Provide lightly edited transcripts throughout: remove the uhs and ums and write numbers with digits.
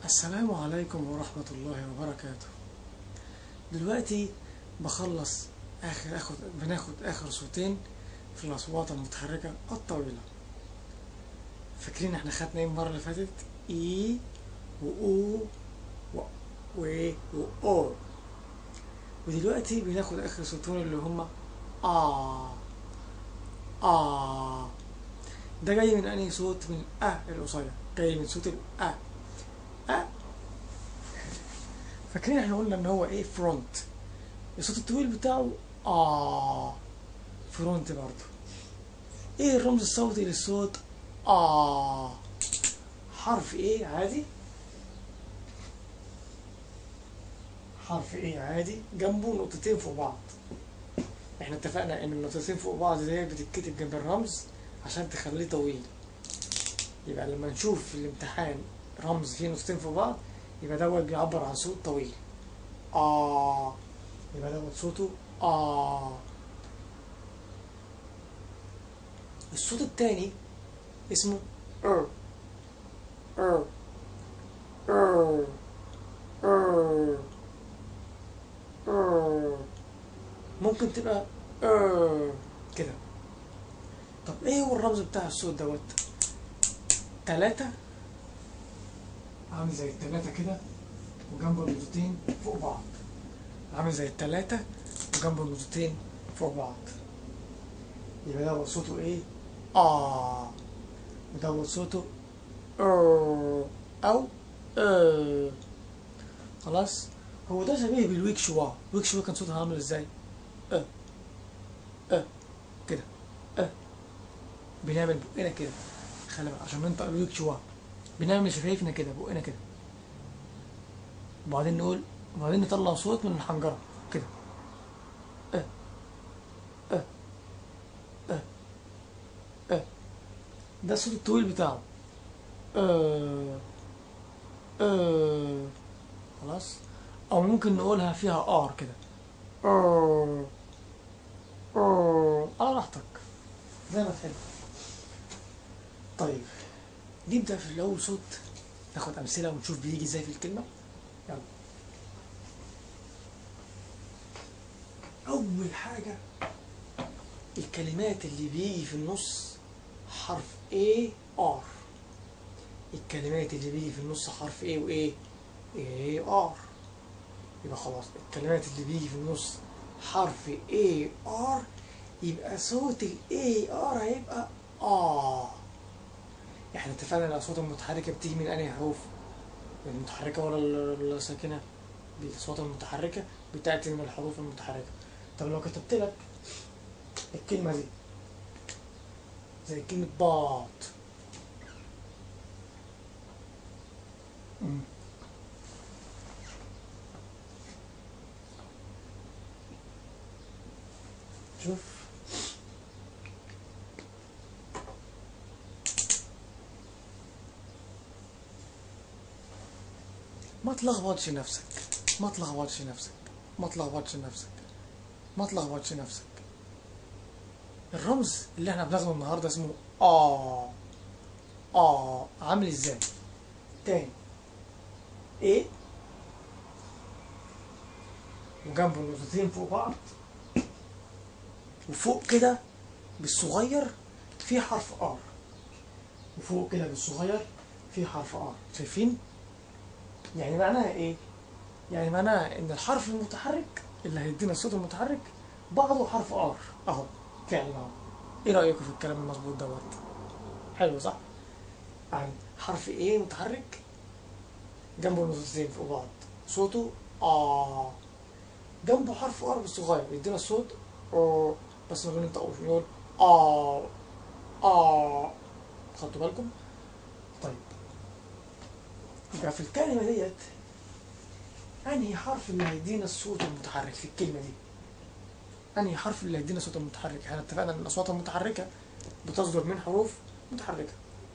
السلام عليكم ورحمة الله وبركاته. دلوقتي بخلص بناخد آخر صوتين في الأصوات المتحركة الطويلة. فاكرين احنا خدنا ايه المرة اللي فاتت؟ اي و او و او. ودلوقتي بناخد آخر صوتين اللي هما آ. ده جاي من أنهي صوت؟ من القصير، جاي من صوت أ. فاكرين احنا قلنا ان هو ايه؟ فرونت. الصوت الطويل بتاعه فرونت برضه. ايه الرمز الصوتي للصوت حرف ايه عادي، حرف ايه عادي جنبه نقطتين فوق بعض. احنا اتفقنا ان النقطتين فوق بعض دي بتتكتب جنب الرمز عشان تخليه طويل. يبقى لما نشوف في الامتحان رمز فيه نقطتين فوق بعض يبقى دوت بيعبر عن صوت طويل. يبقى دوت صوته الصوت التاني اسمه ار. ممكن تبقى كده. طب ايه هو الرمز بتاع الصوت دوت؟ 3، عامل زي التلاتة كده وجنبه النقطتين فوق بعض. عامل زي التلاتة وجنبه النقطتين فوق بعض. يبقى دوت صوته ايه؟ ودوت صوته او خلاص. هو ده شبيه بالويك شوا. ويك شوا كان صوتها عامل ازاي؟ كده بنعمل بقنا كده. خلي بالك عشان ننطق الويك شوا بنعمل شفايفنا كده، بقنا كده، وبعدين نقول، وبعدين نطلع صوت من الحنجرة كده. ده الصوت الطويل بتاعه. خلاص. او ممكن نقولها فيها كده. على راحتك زي ما تحب. طيب نبدأ في الأول صوت، ناخد أمثلة ونشوف بيجي ازاي في الكلمة. يلا. أول حاجة الكلمات اللي بيجي في النص حرف AR. الكلمات اللي بيجي في النص حرف A و AR. يبقى خلاص الكلمات اللي بيجي في النص حرف AR يبقى صوت ال AR هيبقى احنا اتفقنا ان الاصوات المتحركة بتيجي من انهي حروف؟ المتحركة ولا الساكنة؟ الأصوات المتحركة بتأتي من الحروف المتحركة. طب لو كتبت لك الكلمة دي زي كلمة باط، شوف ما تلخبطش نفسك، ما تلخبطش نفسك، ما تلخبطش نفسك، ما تلخبطش نفسك. الرمز اللي احنا بناخده النهارده اسمه عامل ازاي؟ تاني ايه وجنبه نقطتين فوق بعض، وفوق كده بالصغير في حرف وفوق كده بالصغير في حرف شايفين؟ يعني معناها ايه؟ يعني معناها ان الحرف المتحرك اللي هيدينا الصوت المتحرك بعضه حرف اهو فعلا اهو. ايه رأيكم في الكلام المظبوط دوت؟ حلو صح؟ يعني حرف ايه متحرك جنبه نقطتين فوق بعض صوته جنبه حرف بالصغير يدينا الصوت بس ما بننطقوش، نقول خدتوا بالكم؟ طيب يبقى في الكلمة ديت انهي حرف اللي هيدينا الصوت المتحرك في الكلمة دي؟ انهي حرف اللي هيدينا الصوت المتحرك؟ احنا اتفقنا ان الاصوات المتحركة بتصدر من حروف متحركة.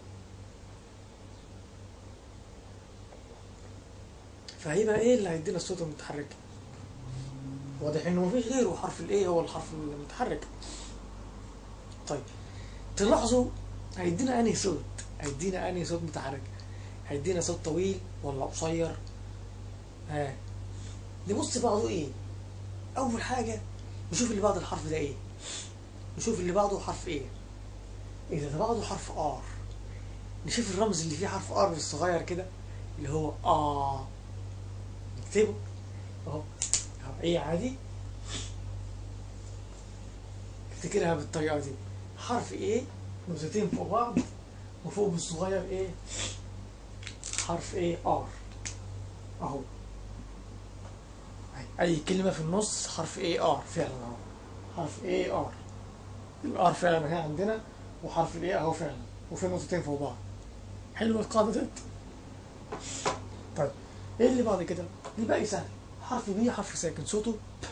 فهيبقى ايه اللي هيدينا الصوت المتحرك؟ واضح انه مفيش غيره، حرف الايه هو الحرف المتحرك. طيب تلاحظوا هيدينا انهي صوت؟ هيدينا انهي صوت متحرك؟ هيدينا صوت طويل ولا قصير؟ ها، نبص بعضه ايه؟ اول حاجه نشوف اللي بعد الحرف ده ايه. نشوف اللي بعده حرف ايه. اذا ده بعده حرف ار، نشوف الرمز اللي فيه حرف ار الصغير كده اللي هو نكتبه اهو. ايه عادي، افتكرها بالطريقه دي. حرف ايه، نقطتين فوق بعض، وفوق بالصغير ايه؟ حرف ايه؟ ار اهو. اي كلمه في النص حرف ايه؟ ار فعلا اهو. حرف ايه؟ ار. الار فعلا اهي عندنا، وحرف الايه اهو فعلا، وفي نقطتين فوق بعض. حلوه القاعده ديت. طيب ايه اللي بعد كده؟ دي بقى سهل. حرف بي حرف ساكن صوته ب.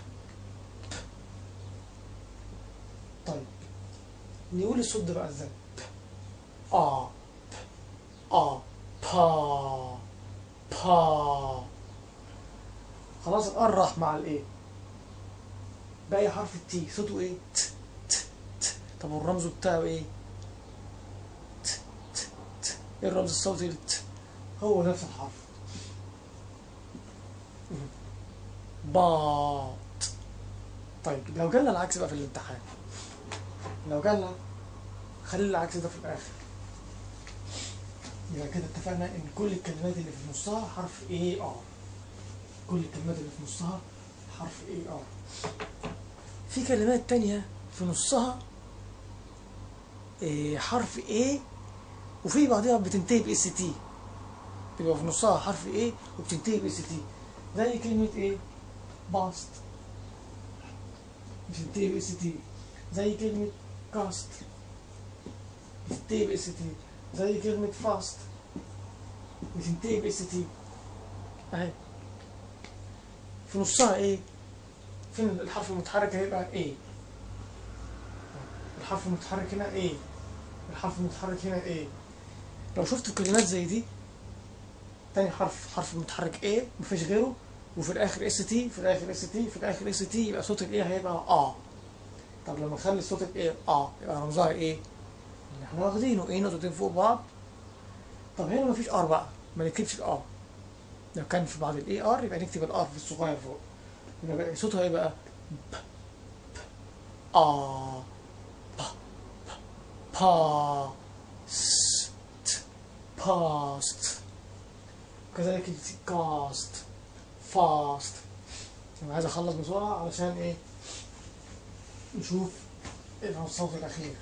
طيب نقول الصوت ده بقى ازاي؟ ب ب با با. خلاص الار راح مع الايه، باقي حرف التي صوته ايه؟ ت ت ت. طب والرمز بتاعه ايه؟ ت ت ت. ايه الرمز الصوتي للت؟ هو نفس الحرف باط. طيب لو جالنا العكس بقى في الامتحان، لو جالنا، خلي العكس ده في الاخر. يبقى كده اتفقنا ان كل الكلمات اللي في نصها حرف اي ار. كل الكلمات اللي في نصها حرف اي ار. في كلمات تانية في نصها حرف A وفي بعضها بتنتهي باس تي. بيبقى في نصها حرف A وبتنتهي باس تي. زي كلمة ايه؟ باست، بتنتهي باس تي. زي كلمة كاست، بتنتهي باس تي. زي كلمة فاست، بتنتهي باس تي اهي. في نصها ايه؟ فين الحرف المتحرك؟ هيبقى ايه. الحرف المتحرك هنا ايه، الحرف المتحرك هنا ايه. لو شفت كلمات زي دي، تاني حرف متحرك ايه مفيش غيره، وفي الاخر اس تي، في الاخر اس تي، في الاخر اس تي، يبقى صوت الايه هيبقى طب لما نخلي صوت الايه يبقى رمزها ايه؟ اللي احنا واخدينه ايه، نقطتين فوق بعض. طب هنا مفيش ار بقى، ما نكتبش الار. لو كان في بعض الاي ار يبقى نكتب الار في الصغير فوق. يبقى صوتها هيبقى اه با ست باست. كذلك كاست فاست. انا عايز اخلص بسرعه علشان ايه؟ نشوف الصوت الاخير.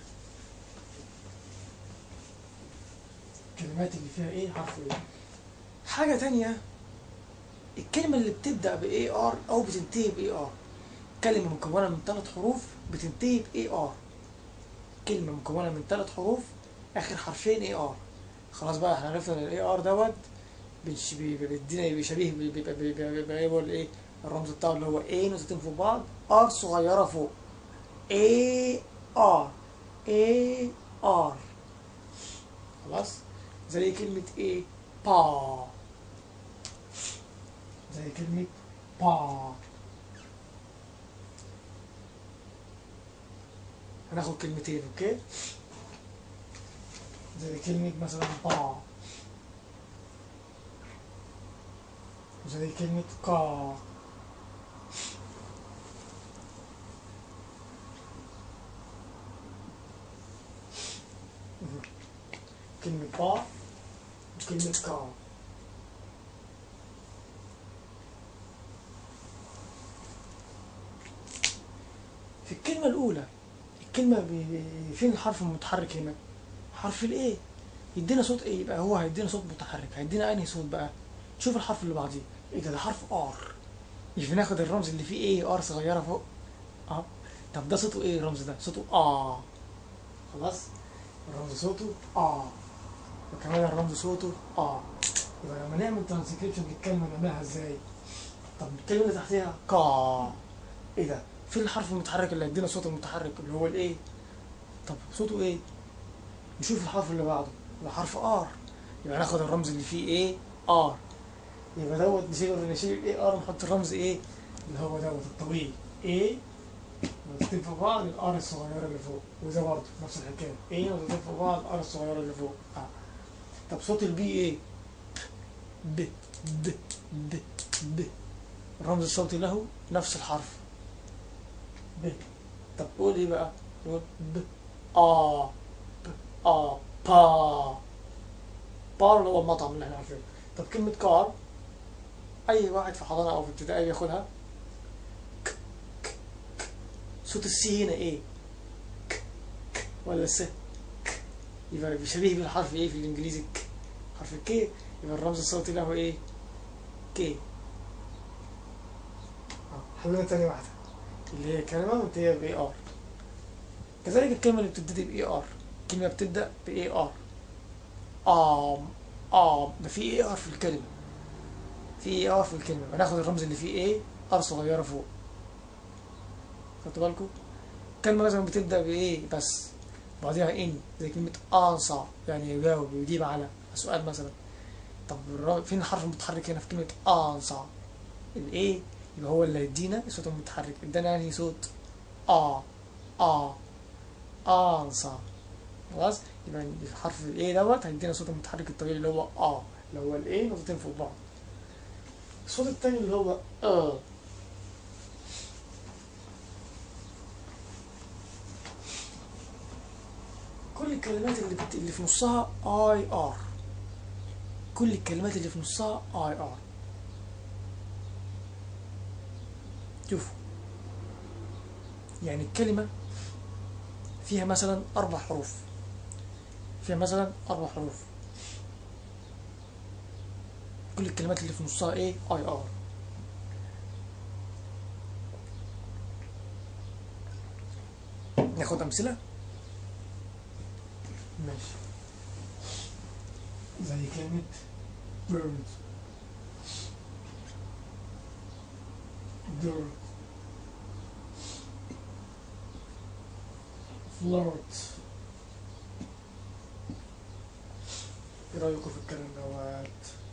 الكلمات اللي فيها ايه حرف ايه. حاجه تانية، الكلمه اللي بتبدا باي ار او بتنتهي باي ار. كلمه مكونه من 3 حروف بتنتهي باي ار. كلمه مكونه من 3 حروف اخر حرفين اي ار. خلاص بقى احنا عرفنا ان الاي ار دوت بيدينا بيشبيه بيبقى ايه الرمز بتاعه اللي هو ايه نقطتين فوق بعض، ار صغيره فوق. اي ار، اي ار. خلاص. زي كلمة ايه؟ با. زي كلمة با. هناخد كلمتين اوكي. زي كلمة مثلا با، زي كلمة كا. كلمة با وكلمة كا. في الكلمة الأولى، الكلمة فين الحرف المتحرك هنا؟ حرف الايه. يدينا صوت ايه؟ يبقى هو هيدينا صوت متحرك. هيدينا انهي صوت بقى؟ شوف الحرف اللي بعديه. ايه ده حرف ار. مش بناخد الرمز اللي فيه ايه ار صغيرة فوق؟ طب ده صوته ايه الرمز ده؟ صوته خلاص. الرمز صوته وكمان الرمز صوته يبقى لما نعمل ترانسكريبشن للكلمة نعملها ازاي؟ طب الكلمة اللي تحتها ايه ده؟ فين الحرف المتحرك اللي هيدينا صوت المتحرك اللي هو الايه؟ طب صوته ايه؟ نشوف الحرف اللي بعده، ده حرف ار. يبقى ناخد الرمز اللي فيه ايه؟ ار. يبقى دوت نشيل الاي ار ونحط الرمز ايه؟ اللي هو دوت الطويل ايه، نقطتين فوق بعض الار الصغيرة اللي فوق. وده برضه نفس الحكاية ايه، نقطتين فوق بعض الار الصغيرة اللي فوق طب صوت البي ايه؟ ب ب ب ب. الرمز الصوتي له نفس الحرف ب. طب قول ايه بقى؟ نقول ب ب با. بار اللي هو المطعم اللي احنا عارفينه. طب كلمة كار أي واحد في حضانة أو في ابتدائي بياخدها صوت السي هنا ايه؟ ولا الس؟ يبقى بيشبه بالحرف ايه في الانجليزي؟ حرف الكي. يبقى الرمز الصوتي له ايه؟ كي. حلونا تاني واحدة اللي هي كلمة بتبتدي ب ار. كذلك الكلمة اللي بتبتدي ب ار، كلمة بتبدأ ب ار. ده في ار في الكلمة، في ار في الكلمة، بناخد الرمز اللي فيه ايه ار صغيرة فوق. خدتوا بالكم؟ كلمة مثلا بتبدأ بإيه بس بعدها إن، زي كلمة أنصع يعني يجاوب ويجيب على سؤال مثلا. طب فين الحرف المتحرك هنا في كلمة أنصع؟ الإيه يبقى هو اللي هيدينا الصوت المتحرك. ادانا يعني صوت آ آ أنصع. خلاص يبقى الحرف الإيه دوت هيدينا صوت المتحرك الطويل اللي هو اللي هو الإيه نقطتين فوق بعض. الصوت التاني اللي هو كل الكلمات اللي في نصها اي ار. كل الكلمات اللي في نصها اي ار. شوفوا يعني الكلمة فيها مثلا 4 حروف، فيها مثلا 4 حروف، كل الكلمات اللي في نصها ايه اي ار. ناخد امثلة ماشي. زي كلمة bird dirt flirt. ايه رأيكم في الكلام دوت؟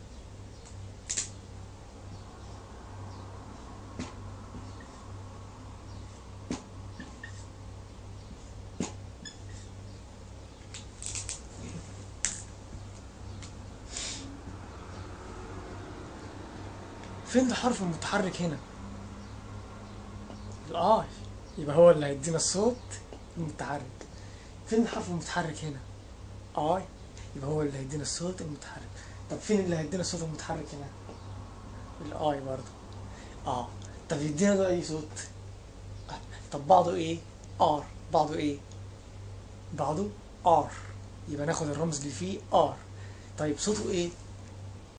فين الحرف المتحرك هنا؟ الاي، يبقى هو اللي هيدينا الصوت المتحرك. فين الحرف المتحرك هنا؟ اي، يبقى هو اللي هيدينا الصوت المتحرك. طب فين اللي هيدينا الصوت المتحرك هنا؟ الاي برضه. اه طب يدينا ده اي صوت؟ طب بعضه ايه؟ ار. بعضه ايه؟ بعضه ار. يبقى ناخد الرمز اللي فيه ار. طيب صوته ايه؟